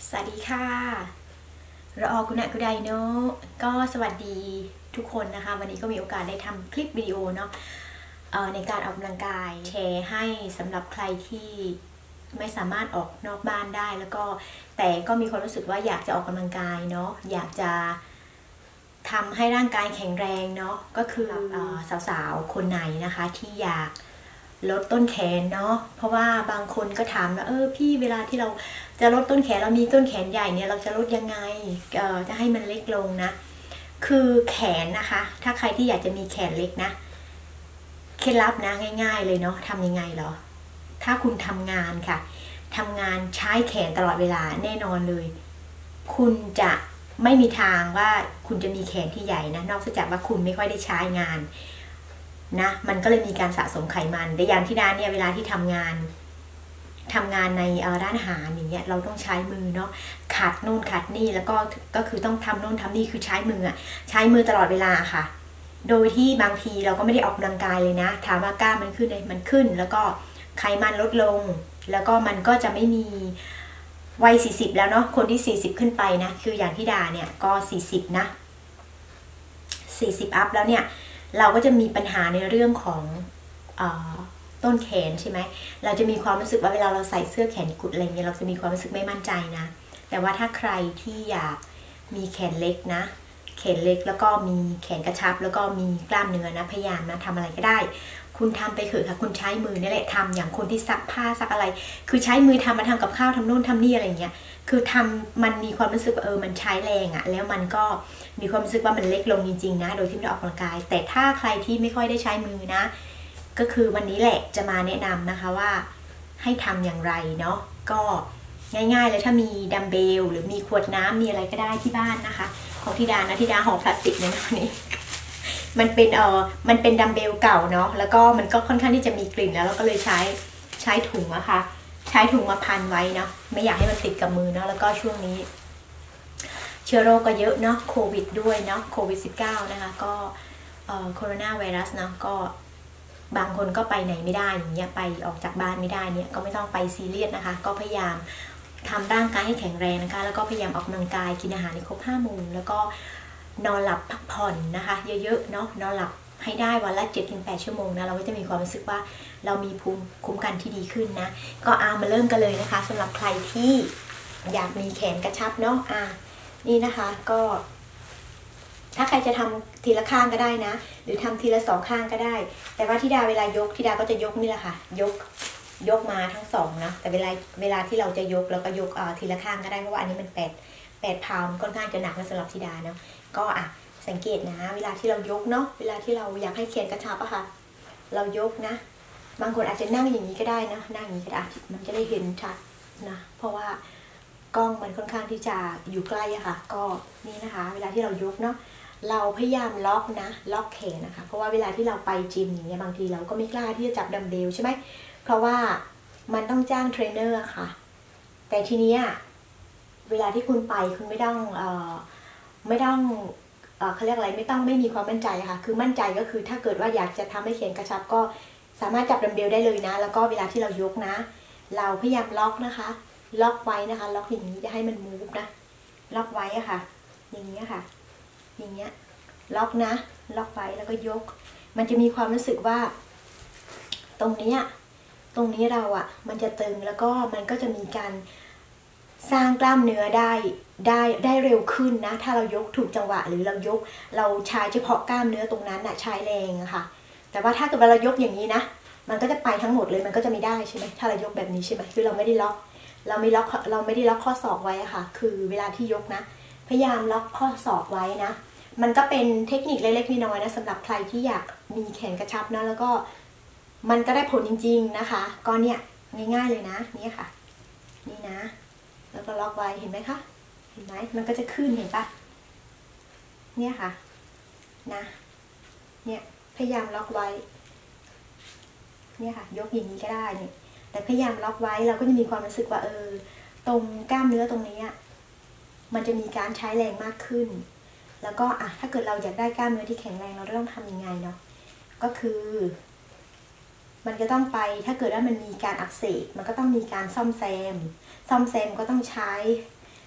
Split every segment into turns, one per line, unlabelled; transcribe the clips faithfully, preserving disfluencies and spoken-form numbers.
สวัสดีค่ะเราออกุณะกุไดโนก็สวัสดีทุกคนนะคะวันนี้ก็มีโอกาสได้ทำคลิปวิดีโอเนาะในการออกกำลังกายแชร์ให้สำหรับใครที่ไม่สามารถออกนอกบ้านได้แล้วก็แต่ก็มีความรู้สึกว่าอยากจะออกกำลังกายเนาะอยากจะทำให้ร่างกายแข็งแรงเนาะก็คือสาวๆคนไหนนะคะที่อยากลดต้นแขนเนาะเพราะว่าบางคนก็ถามว่าเออพี่เวลาที่เราจะลดต้นแขนเรามีต้นแขนใหญ่เนี่ยเราจะลดยังไงเอ่อจะให้มันเล็กลงนะคือแขนนะคะถ้าใครที่อยากจะมีแขนเล็กนะเคล็ดลับนะง่ายๆเลยเนาะทำยังไงเหรอถ้าคุณทำงานค่ะทำงานใช้แขนตลอดเวลาแน่นอนเลยคุณจะไม่มีทางว่าคุณจะมีแขนที่ใหญ่นะนอกจากว่าคุณไม่ค่อยได้ใช้งานนะมันก็เลยมีการสะสมไขมันแต่อย่างที่ด้านเนี่ยเวลาที่ทำงานทำงานในร้านอาหารอย่างเงี้ยเราต้องใช้มือเนาะขัดนู่นขัดนี่แล้วก็ก็คือต้องทำนู่นทำนี่คือใช้มืออะใช้มือตลอดเวลาค่ะโดยที่บางทีเราก็ไม่ได้ออกกำลังกายเลยนะถามว่ากล้ามมันขึ้นเลยมันขึ้นแล้วก็ไขมันลดลงแล้วก็มันก็จะไม่มีวัยสี่สิบแล้วเนาะคนที่สี่สิบขึ้นไปนะคืออย่างที่ดาเนี่ยก็สี่สิบนะสี่สิบอัพแล้วเนี่ยเราก็จะมีปัญหาในเรื่องของเอ่อต้นแขนใช่ไหมเราจะมีความรู้สึกว่าเวลาเราใส่เสื้อแขนกุดอะไรเงี้ยเราจะมีความรู้สึกไม่มั่นใจนะแต่ว่าถ้าใครที่อยากมีแขนเล็กนะแขนเล็กแล้วก็มีแขนกระชับแล้วก็มีกล้ามเนื้อนะพยายามนะทำอะไรก็ได้คุณทำไปเถอะค่ะคุณใช้มือนี่แหละทำอย่างคนที่ซักผ้าซักอะไรคือใช้มือทำมาทำกับข้าวทำนู่นทำนี่อะไรเงี้ยคือทำมันมีความรู้สึกเออมันใช้แรงอะแล้วมันก็มีความรู้สึกว่ามันเล็กลงจริงๆนะโดยที่ไม่ได้ออกกำลังกายแต่ถ้าใครที่ไม่ค่อยได้ใช้มือนะก็คือวันนี้แหละจะมาแนะนำนะคะว่าให้ทำอย่างไรเนาะก็ง่ายๆเลยถ้ามีดัมเบลหรือมีขวดน้ำมีอะไรก็ได้ที่บ้านนะคะของธิดานะธิดาห่อพลาสติกเนี่ยนะนี่มันเป็นเออมันเป็นดัมเบลเก่าเนาะแล้วก็มันก็ค่อนข้างที่จะมีกลิ่นแล้วเราก็เลยใช้ใช้ถุงอะค่ะใช้ถุงมาพันไว้เนาะไม่อยากให้มันติดกับมือเนาะแล้วก็ช่วงนี้เชื้อโรคก็เยอะเนาะโควิดด้วยเนาะโควิด สิบเก้า นะคะก็เอ่อโคโรนาไวรัสเนาะก็บางคนก็ไปไหนไม่ได้อย่างเงี้ยไปออกจากบ้านไม่ได้เนี่ยก็ไม่ต้องไปซีเรียสนะคะก็พยายามทำร่างกายให้แข็งแรงนะคะแล้วก็พยายามออกกำลังกายกินอาหารให้ครบห้าหมู่แล้วก็นอนหลับพักผ่อนนะคะเยอะๆเนาะนอนหลับให้ได้วันละ เจ็ดถึงแปด ชั่วโมงนะเราก็จะมีความรู้สึกว่าเรามีภูมิคุ้มกันที่ดีขึ้นนะก็อามาเริ่มกันเลยนะคะสำหรับใครที่อยากมีแขนกระชับเนาะอ่านี่นะคะก็ถ้าใครจะทำทีละข้างก็ได้นะหรือทำทีละสองข้างก็ได้แต่ว่าธิดาเวลายกธิดาก็จะยกนี่แหละค่ะยกยกมาทั้งสองนะแต่เวลาเวลาที่เราจะยกเราก็ยกเอ่อทีละข้างก็ได้เพราะว่าอันนี้มันแปดแปดพาวน์ค่อนข้างจะหนักนะสำหรับธิดาเนาะก็อ่ะสังเกตนะเวลาที่เรายกเนาะเวลาที่เราอยากให้แขนกระชับอะค่ะเรายกนะบางคนอาจจะนั่งอย่างนี้ก็ได้นะนั่งอย่างนี้ก็ได้มันจะได้เห็นชัดนะเพราะว่ากล้องมันค่อนข้างที่จะอยู่ใกล้อะค่ะก็นี่นะคะเวลาที่เรายกเนาะเราพยายามล็อกนะล็อกแขนนะคะเพราะว่าเวลาที่เราไปจิมอย่างเงี้ยบางทีเราก็ไม่กล้าที่จะจับดัมเบลใช่ไหมเพราะว่ามันต้องจ้างเทรนเนอร์ค่ะแต่ทีนี้เวลาที่คุณไปคุณไม่ต้องเอ่อไม่ต้องเอ่อเขาเรียกอะไรไม่ต้องไม่มีความมั่นใจค่ะคือมั่นใจก็คือถ้าเกิดว่าอยากจะทำให้แขนกระชับก็สามารถจับดัมเบลได้เลยนะแล้วก็เวลาที่เรายกนะเราพยายามล็อกนะคะล็อกไว้นะคะล็อกอย่างนี้จะให้มันมูฟนะล็อกไว้อะค่ะอย่างนี้ค่ะอย่างเงี้ยล็อกนะล็อกไว้แล้วก็ยกมันจะมีความรู้สึกว่าตรงนี้ตรงนี้เราอ่ะมันจะตึงแล้วก็มันก็จะมีการสร้างกล้ามเนื้อได้ได้ได้เร็วขึ้นนะถ้าเรายกถูกจังหวะหรือเรายกเราใช้เฉพาะกล้ามเนื้อตรงนั้นน่ะใช้แรงอะค่ะแต่ว่าถ้าเกิดเรายกอย่างนี้นะมันก็จะไปทั้งหมดเลยมันก็จะไม่ได้ใช่ไหมถ้าเรายกแบบนี้ใช่ไหมคือเราไม่ได้ล็อกเราไม่ล็อกเราไม่ได้ล็อกข้อศอกไว้อะค่ะคือเวลาที่ยกนะพยายามล็อกข้อศอกไว้นะมันก็เป็นเทคนิคเล็กๆน้อยๆนะสำหรับใครที่อยากมีแขนกระชับนะแล้วก็มันก็ได้ผลจริงๆนะคะก็เนี่ยง่ายๆเลยนะนี่ค่ะนี่นะแล้วก็ล็อกไว้เห็นไหมคะเห็นไหมมันก็จะขึ้นเห็นปะเนี่ยค่ะนะเนี่ยพยายามล็อกไว้เนี่ยค่ะยกอย่างนี้ก็ได้เนี่ยแต่พยายามล็อกไว้เราก็จะมีความรู้สึกว่าเออตรงกล้ามเนื้อตรงนี้มันจะมีการใช้แรงมากขึ้นแล้วก็อ่ะถ้าเกิดเราอยากได้กล้ามเนื้อที่แข็งแรงเราต้องทำยังไงเนาะก็คือมันจะต้องไปถ้าเกิดว่ามันมีการอักเสบมันก็ต้องมีการซ่อมแซมซ่อมแซมก็ต้องใช้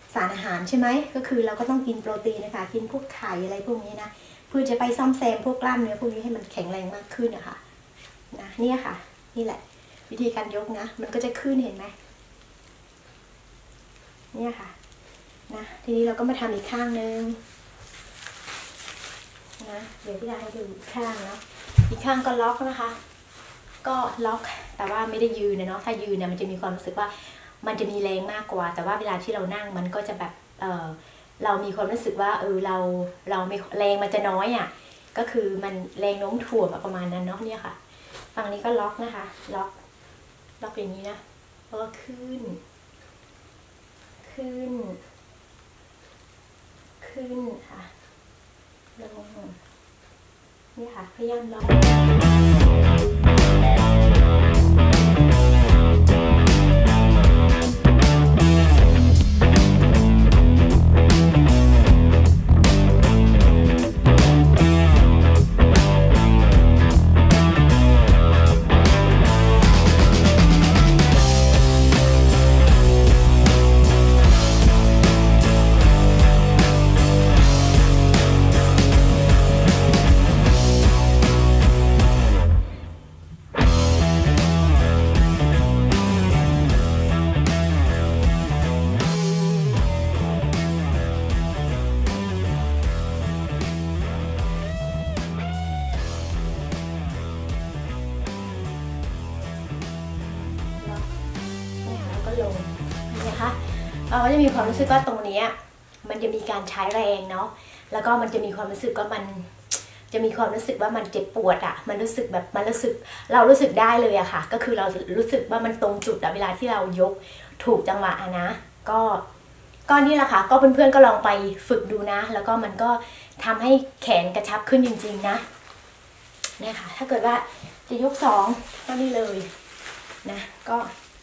สารอาหารใช่ไหมก็คือเราก็ต้องกินโปรตีนนะคะกินพวกไข่อะไรพวกนี้นะเพื่อจะไปซ่อมแซมพวกกล้ามเนื้อพวกนี้ให้มันแข็งแรงมากขึ้นนะคะนะเนี่ยค่ะนี่แหละวิธีการยกนะมันก็จะขึ้นเห็นไหมเนี่ยค่ะนะทีนี้เราก็มาทำอีกข้างนึงนะเดี๋ยวพี่ดาให้ดูอีกข้างเนาะอีกข้างก็ล็อกนะคะก็ล็อกแต่ว่าไม่ได้ยืนนะเนาะถ้ายืนเนี่ยมันจะมีความรู้สึกว่ามันจะมีแรงมากกว่าแต่ว่าเวลาที่เรานั่งมันก็จะแบบเออเรามีความรู้สึกว่าเออเราเราไม่แรงมันจะน้อยอ่ะก็คือมันแรงโน้มถ่วงประมาณนั้นเนาะเนี่ยค่ะฝั่งนี้ก็ล็อกนะคะล็อกล็อกอย่างนี้นะแล้วก็ขึ้นขึ้นขึ้นค่ะลงนี่ค่ะพยายามล็อกลงนะคะเราก็จะมีความรู้สึกว่าตรงนี้มันจะมีการใช้แรงเนาะแล้วก็มันจะมีความรู้สึกว่ามันจะมีความรู้สึกว่ามันเจ็บปวดอ่ะมันรู้สึกแบบมันรู้สึกเรารู้สึกได้เลยอะค่ะก็คือเรารู้สึกว่ามันตรงจุดอะเวลาที่เรายกถูกจังหวะนะก็ก็นี่แหละค่ะก็เพื่อนๆก็ลองไปฝึกดูนะแล้วก็มันก็ทำให้แขนกระชับขึ้นจริงๆนะเนี่ยค่ะถ้าเกิดว่าจะยกสองก็นี่เลยนะก็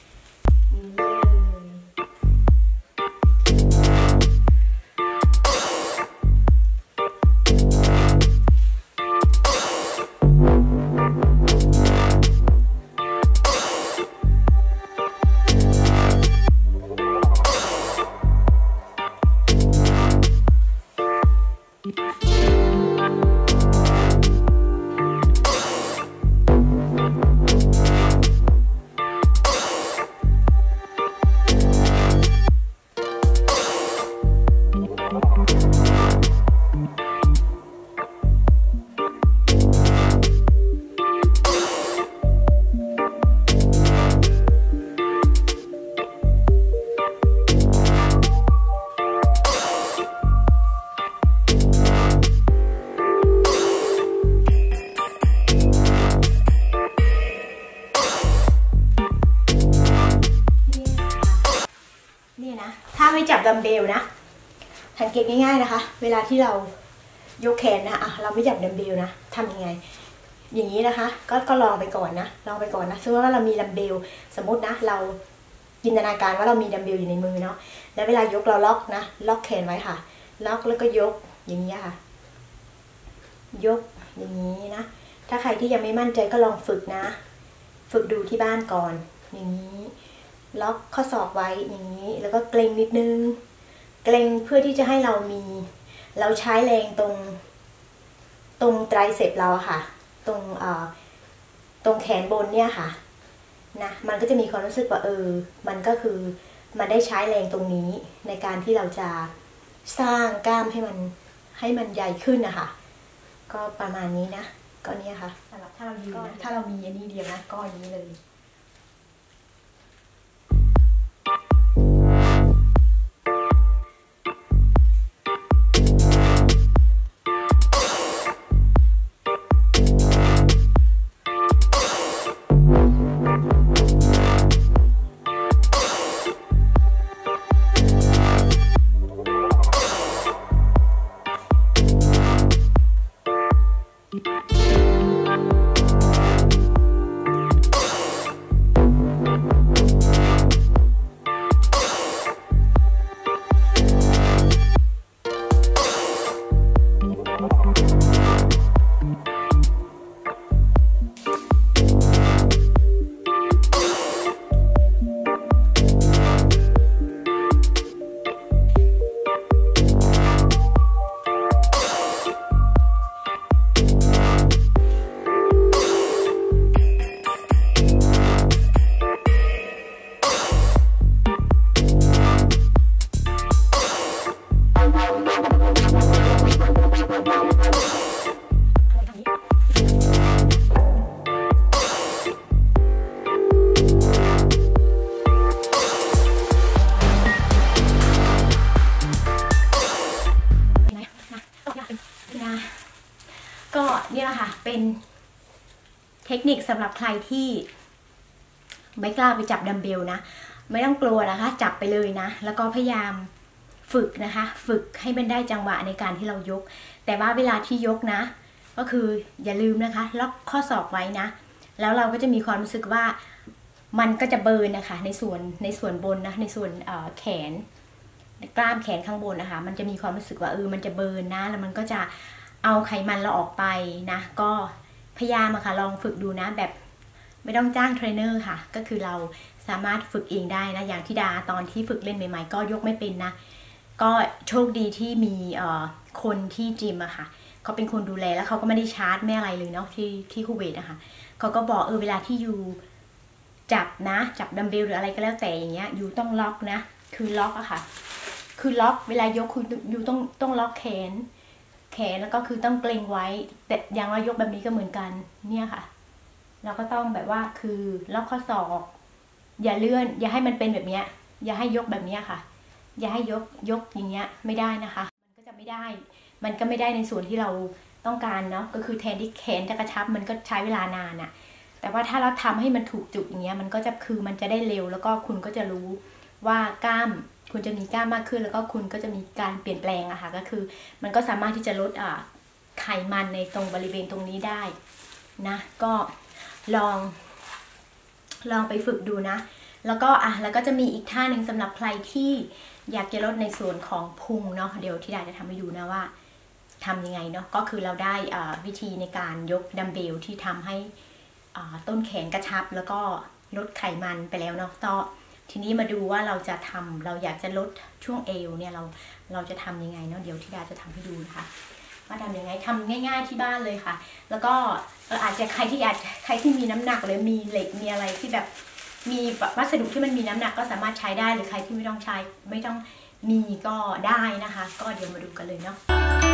ถ้าไม่จับดัมเบลนะสังเกตง่ายๆนะคะเวลาที่เรายกแขนนะอ่ะเราไม่จับดัมเบลนะทำยังไงอย่างนี้นะคะก็ก็ลองไปก่อนนะลองไปก่อนนะสมมติว่าเรามีดัมเบลสมมตินะเราจินตนาการว่าเรามีดัมเบลอยู่ในมือเนาะแล้วเวลายกเราล็อกนะล็อกแขนไว้ค่ะล็อกแล้วก็ยกอย่างนี้ค่ะยกอย่างนี้นะถ้าใครที่ยังไม่มั่นใจก็ลองฝึกนะฝึกดูที่บ้านก่อนอย่างนี้ล็อกข้อศอกไว้อย่างนี้แล้วก็เกร็งนิดนึงเกร็งเพื่อที่จะให้เรามีเราใช้แรงตรงตรงไตรเสพเราอะค่ะตรงเอ่อตรงแขนบนเนี่ยค่ะนะมันก็จะมีความรู้สึกว่าเออมันก็คือมันได้ใช้แรงตรงนี้ในการที่เราจะสร้างกล้ามให้มันให้มันใหญ่ขึ้นนะคะก็ประมาณนี้นะก็เนี้ยค่ะสำหรับถ้าเรายืนนะถ้าเรามีอันนี้เดียวนะก็อย่างนี้เลยเป็นเทคนิคสำหรับใครที่ไม่กล้าไปจับดัมเบลนะไม่ต้องกลัวนะคะจับไปเลยนะแล้วก็พยายามฝึกนะคะฝึกให้มันได้จังหวะในการที่เรายกแต่ว่าเวลาที่ยกนะก็คืออย่าลืมนะคะล็อกข้อศอกไว้นะแล้วเราก็จะมีความรู้สึกว่ามันก็จะเบิร์นนะคะในส่วนในส่วนบนนะในส่วนแขนกล้ามแขนข้างบนนะคะมันจะมีความรู้สึกว่าเออมันจะเบิร์นนะแล้วมันก็จะเอาไขมันเราออกไปนะก็พยายามอะค่ะลองฝึกดูนะแบบไม่ต้องจ้างเทรนเนอร์ค่ะก็คือเราสามารถฝึกเองได้นะอย่างที่ดาตอนที่ฝึกเล่นใหม่ๆก็ยกไม่เป็นนะก็โชคดีที่มีคนที่จิมอะค่ะเขาเป็นคนดูแลแล้วเขาก็ไม่ได้ชาร์จไม่อะไรเลยเนาะที่ที่คูเวตนะคะเขาก็บอกเออเวลาที่อยู่จับนะจับดัมเบลหรืออะไรก็แล้วแต่อย่างเงี้ยอยู่ต้องล็อกนะคือล็อกอะค่ะคือล็อกเวลายกคืออยู่ต้องต้องล็อกแขนแขนแล้วก็คือต้องเกรงไว้แต่อย่างเรายกแบบนี้ก็เหมือนกันเนี่ยค่ะเราก็ต้องแบบว่าคือล็อกข้อศอกอย่าเลื่อนอย่าให้มันเป็นแบบเนี้ยอย่าให้ยกแบบเนี้ยค่ะอย่าให้ยกยกอย่างเงี้ยไม่ได้นะคะมันก็จะไม่ได้มันก็ไม่ได้ในส่วนที่เราต้องการเนาะก็คือแทนที่แขนจะกระชับมันก็ใช้เวลานานอะแต่ว่าถ้าเราทำให้มันถูกจุดอย่างเงี้ยมันก็จะคือมันจะได้เร็วแล้วก็คุณก็จะรู้ว่ากล้ามคุณจะมีกล้ามมากขึ้นแล้วก็คุณก็จะมีการเปลี่ยนแปลงอะค่ะก็คือมันก็สามารถที่จะลดอ่าไขมันในตรงบริเวณตรงนี้ได้นะก็ลองลองไปฝึกดูนะแล้วก็อ่ะแล้วก็จะมีอีกท่าหนึ่งสำหรับใครที่อยากจะลดในส่วนของพุงเนาะเดี๋ยวที่ดาจะทำให้ดูนะว่าทำยังไงเนาะก็คือเราได้อ่าวิธีในการยกดัมเบลที่ทำให้อ่าต้นแขนกระชับแล้วก็ลดไขมันไปแล้วเนาะต่อทีนี้มาดูว่าเราจะทำเราอยากจะลดช่วงเอวเนี่ยเราเราจะทำยังไงเนาะเดี๋ยวที่ดาจะทำให้ดูนะคะว่าทำยังไงทำง่ายๆที่บ้านเลยค่ะแล้วก็อาจจะใครที่อาจใครที่มีน้ำหนักหรือมีเหล็กมีอะไรที่แบบมีวัสดุที่มันมีน้ำหนักก็สามารถใช้ได้หรือใครที่ไม่ต้องใช้ไม่ต้องมีก็ได้นะคะก็เดี๋ยวมาดูกันเลยเนาะ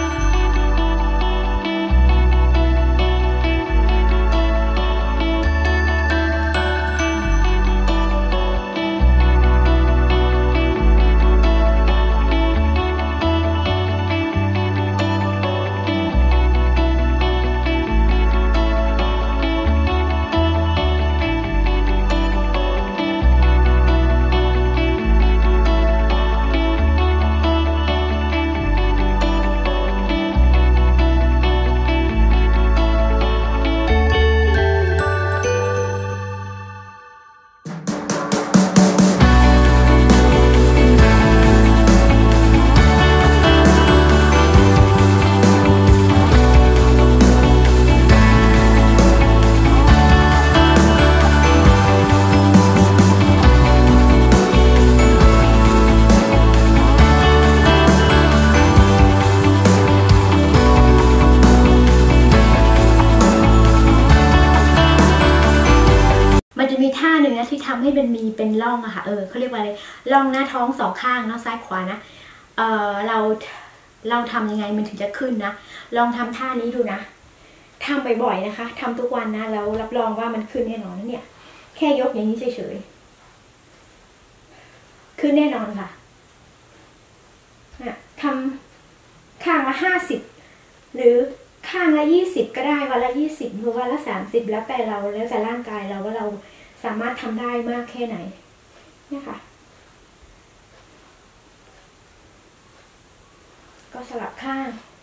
มีท่าหนึ่งนะที่ทำให้มันมีเป็นร่องอะค่ะเออเขาเรียกว่าอะไรร่องหน้าท้องสองข้างเนาะซ้ายขวานะเออเราเราทำยังไงมันถึงจะขึ้นนะลองทำท่านี้ดูนะทำบ่อยๆนะคะทำทุกวันนะแล้วรับรองว่ามันขึ้นแน่นอนนะเนี่ยแค่ยกอย่างนี้เฉยๆขึ้นแน่นอนค่ะทำข้างละห้าสิบหรือข้างละยี่สิบก็ได้วันละยี่สิบหรือวันละสามสิบแล้วแต่เราแล้วแต่ร่างกายเราว่าเราสามารถทำได้มากแค่ไหนเนี่ยค่ะก็สลับข้าง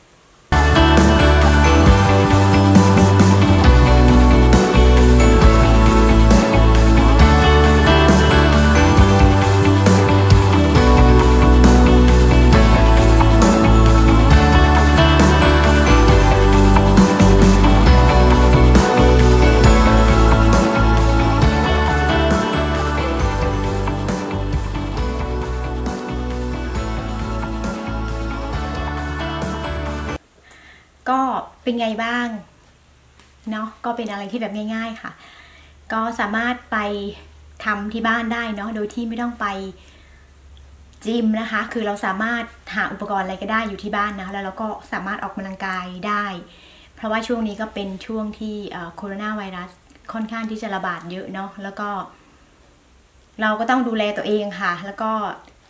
ก็เป็นไงบ้างเนาะก็เป็นอะไรที่แบบง่ายๆค่ะก็สามารถไปทำที่บ้านได้เนาะโดยที่ไม่ต้องไปจิมนะคะคือเราสามารถหาอุปกรณ์อะไรก็ได้อยู่ที่บ้านนะแล้วเราก็สามารถออกกำลังกายได้เพราะว่าช่วงนี้ก็เป็นช่วงที่โคโรนาไวรัสค่อนข้างที่จะระบาดเยอะเนาะแล้วก็เราก็ต้องดูแลตัวเองค่ะแล้วก็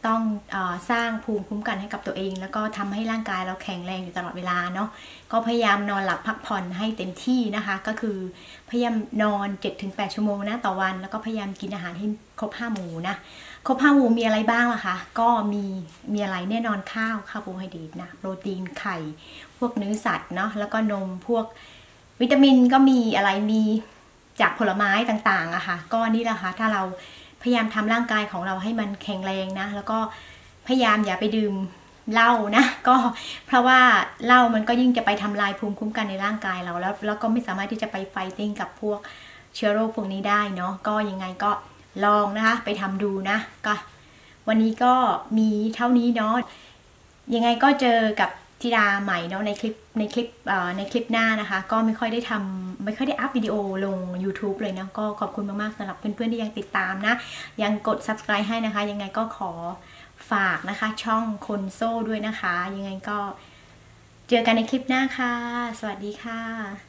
ต้องเอ่อสร้างภูมิคุ้มกันให้กับตัวเองแล้วก็ทำให้ร่างกายเราแข็งแรงอยู่ตลอดเวลาเนาะก็พยายามนอนหลับพักผ่อนให้เต็มที่นะคะก็คือพยายามนอน เจ็ดถึงแปด ชั่วโมงนะต่อวันแล้วก็พยายามกินอาหารให้ครบห้าหมู่นะครบห้าหมู่มีอะไรบ้างล่ะคะก็มีมีอะไรแน่นอนข้าวคาร์โบไฮเดรตนะโปรตีนไข่พวกเนื้อสัตว์เนาะแล้วก็นมพวกวิตามินก็มีอะไรมีจากผลไม้ต่างๆอะค่ะก็นี่แหละค่ะถ้าเราพยายามทำร่างกายของเราให้มันแข็งแรงนะแล้วก็พยายามอย่าไปดื่มเหล้านะก็เพราะว่าเหล้ามันก็ยิ่งจะไปทำลายภูมิคุ้มกันในร่างกายเราแล้วแล้วก็ไม่สามารถที่จะไปไฟติ้งกับพวกเชื้อโรคพวกนี้ได้เนาะก็ยังไงก็ลองนะคะไปทำดูนะก็วันนี้ก็มีเท่านี้เนาะยังไงก็เจอกับธิดาใหม่เนาะในคลิปในคลิปในคลิปหน้านะคะก็ไม่ค่อยได้ทำไม่ค่อยได้อัพวิดีโอลง YouTube เลยนะก็ขอบคุณมากๆสำหรับเพื่อนๆที่ยังติดตามนะยังกด Subscribe ให้นะคะยังไงก็ขอฝากนะคะช่องคนโซ่ด้วยนะคะยังไงก็เจอกันในคลิปหน้าค่ะสวัสดีค่ะ